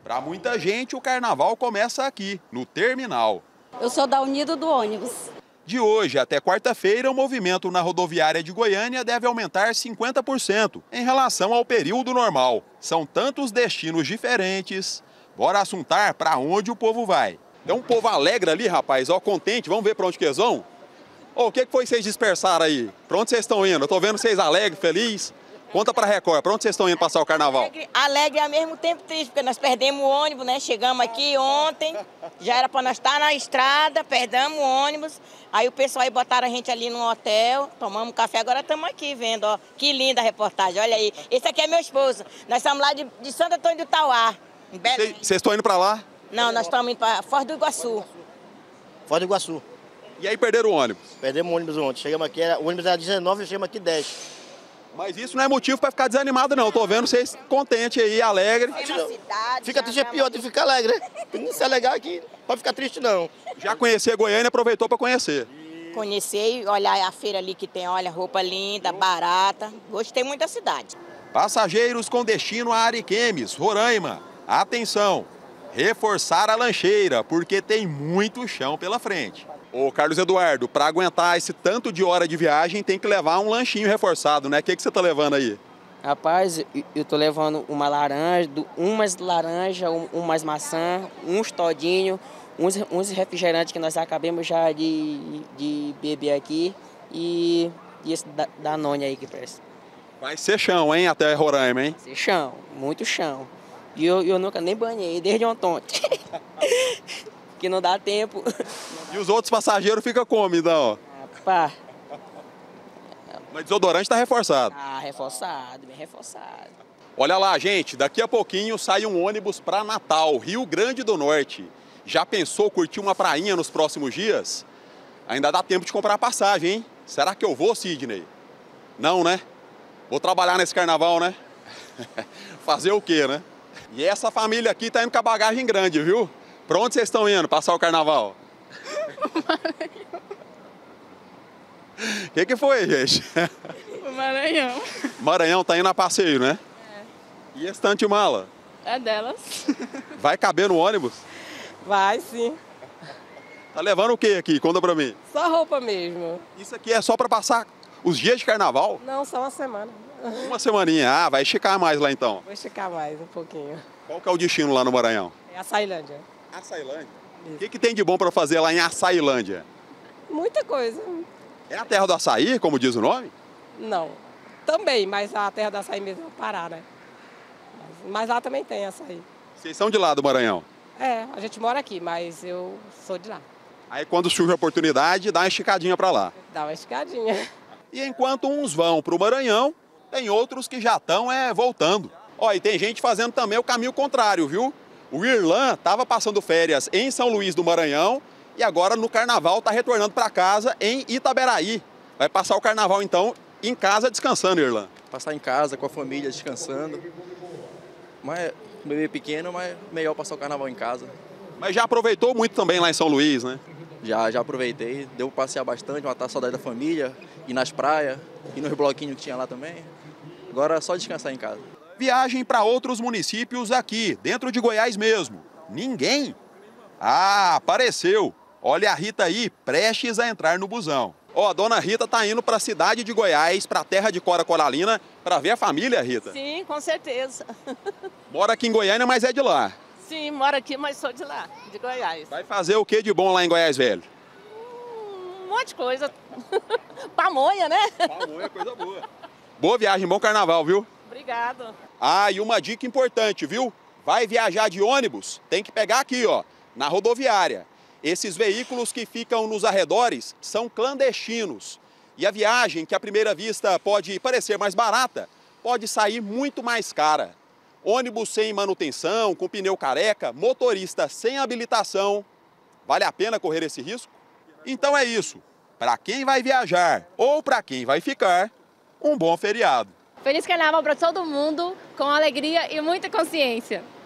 Para muita gente, o carnaval começa aqui, no terminal. Eu sou da Unido do Ônibus. De hoje até quarta-feira, o movimento na rodoviária de Goiânia deve aumentar 50% em relação ao período normal. São tantos destinos diferentes. Bora assuntar para onde o povo vai. Tem um povo alegre ali, rapaz, ó, contente. Vamos ver para onde que eles vão? Ô, o que foi que vocês dispersaram aí? Para onde vocês estão indo? Eu tô vendo vocês alegres, felizes. Conta pra Record, pra onde vocês estão indo passar o carnaval? Alegre ao mesmo tempo triste, porque nós perdemos o ônibus, né? Chegamos aqui ontem, já era pra nós estar na estrada, perdemos o ônibus. Aí o pessoal aí botaram a gente ali no hotel, tomamos café, agora estamos aqui vendo, ó. Que linda a reportagem, olha aí. Esse aqui é meu esposo. Nós estamos lá de Santo Antônio do Tauá. Vocês estão indo pra lá? Não, nós estamos indo pra Foz do Iguaçu. Foz do Iguaçu. E aí perderam o ônibus? Perdemos o ônibus ontem. Chegamos aqui, o ônibus era 19 e chegamos aqui 10. Mas isso não é motivo para ficar desanimado, não. Tô vendo vocês contentes aí, alegres. Fica triste é pior de ficar alegre, né? Não se alegar aqui, não pode ficar triste, não. Já conhecer Goiânia, aproveitou para conhecer. Conheci, olhar a feira ali que tem, olha, roupa linda, barata. Gostei muito da cidade. Passageiros com destino a Ariquemes, Roraima. Atenção, reforçar a lancheira, porque tem muito chão pela frente. Ô, Carlos Eduardo, para aguentar esse tanto de hora de viagem, tem que levar um lanchinho reforçado, né? O que você tá levando aí? Rapaz, eu tô levando umas laranja, umas maçã, uns todinho, uns refrigerantes que nós acabamos já de beber aqui e esse Danone aí que presta. Vai ser chão, hein, até Roraima, hein? Ser chão, muito chão. E eu nunca nem banhei, desde ontem. Que não dá tempo. E os outros passageiros ficam como, então? Pá. Mas desodorante tá reforçado. Ah, reforçado, bem reforçado. Olha lá, gente, daqui a pouquinho sai um ônibus para Natal, Rio Grande do Norte. Já pensou curtir uma prainha nos próximos dias? Ainda dá tempo de comprar a passagem, hein? Será que eu vou, Sidney? Não, né? Vou trabalhar nesse carnaval, né? Fazer o quê, né? E essa família aqui tá indo com a bagagem grande, viu? Pra onde vocês estão indo passar o carnaval? O que foi, gente? O Maranhão. Maranhão tá indo a passeio, né? É. E esse tanto de mala? É delas. Vai caber no ônibus? Vai, sim. Tá levando o que aqui? Conta pra mim. Só roupa mesmo. Isso aqui é só pra passar os dias de carnaval? Não, só uma semana. Uma semaninha. Ah, vai esticar mais lá então. Vou esticar mais um pouquinho. Qual que é o destino lá no Maranhão? É a Açailândia. Açailândia? O que tem de bom pra fazer lá em Açailândia? Muita coisa. É a terra do açaí, como diz o nome? Não. Também, mas a terra do açaí mesmo é Pará, né? Mas lá também tem açaí. Vocês são de lá do Maranhão? É, a gente mora aqui, mas eu sou de lá. Aí quando surge a oportunidade, dá uma esticadinha pra lá. Dá uma escadinha. E enquanto uns vão pro Maranhão, tem outros que já estão voltando. Ó, e tem gente fazendo também o caminho contrário, viu? O Irlan estava passando férias em São Luís do Maranhão e agora no carnaval está retornando para casa em Itaberaí. Vai passar o carnaval então em casa descansando, Irlan. Passar em casa com a família descansando. Mas um bebê pequeno, mas melhor passar o carnaval em casa. Mas já aproveitou muito também lá em São Luís, né? Já aproveitei, deu para passear bastante, matar a saudade da família, ir nas praias, ir nos bloquinhos que tinha lá também. Agora é só descansar em casa. Viagem para outros municípios aqui, dentro de Goiás mesmo. Ninguém? Ah, apareceu. Olha a Rita aí, prestes a entrar no busão. Ó, a dona Rita tá indo para a cidade de Goiás, para a terra de Cora Coralina, para ver a família, Rita. Sim, com certeza. Mora aqui em Goiânia, mas é de lá. Sim, moro aqui, mas sou de lá, de Goiás. Vai fazer o que de bom lá em Goiás Velho? Um monte de coisa. Pamonha, né? Pamonha é coisa boa. Boa viagem, bom carnaval, viu? Obrigado. Ah, e uma dica importante, viu? Vai viajar de ônibus, tem que pegar aqui, ó, na rodoviária. Esses veículos que ficam nos arredores são clandestinos. E a viagem, que à primeira vista pode parecer mais barata, pode sair muito mais cara. Ônibus sem manutenção, com pneu careca, motorista sem habilitação. Vale a pena correr esse risco? Então é isso. Para quem vai viajar ou para quem vai ficar, um bom feriado. Feliz Carnaval para todo mundo, com alegria e muita consciência.